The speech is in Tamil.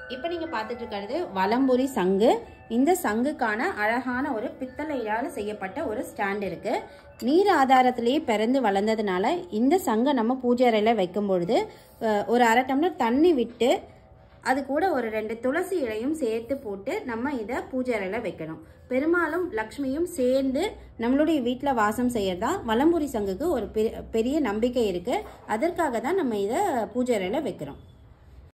இப்போ நீங்கள் பார்த்துட்டு இருக்கிறது வலம்புரி சங்கு. இந்த சங்குக்கான அழகான ஒரு பித்தளையால் செய்யப்பட்ட ஒரு ஸ்டாண்ட் இருக்குது. நீர் ஆதாரத்திலேயே பிறந்து வளர்ந்ததுனால இந்த சங்கை நம்ம பூஜை அறையில் வைக்கும் பொழுது ஒரு 1/2 டம்ளர் தண்ணி விட்டு அது கூட ஒரு 2 துளசி இலையும் சேர்த்து போட்டு நம்ம இதை பூஜை அறையில் வைக்கணும். பெருமாளும் லக்ஷ்மியும் சேர்ந்து நம்மளுடைய வீட்டில் வாசம் செய்யறதா வலம்புரி சங்குக்கு ஒரு பெரிய நம்பிக்கை இருக்குது. அதற்காக தான் நம்ம இதை பூஜை அறையில் வைக்கிறோம்.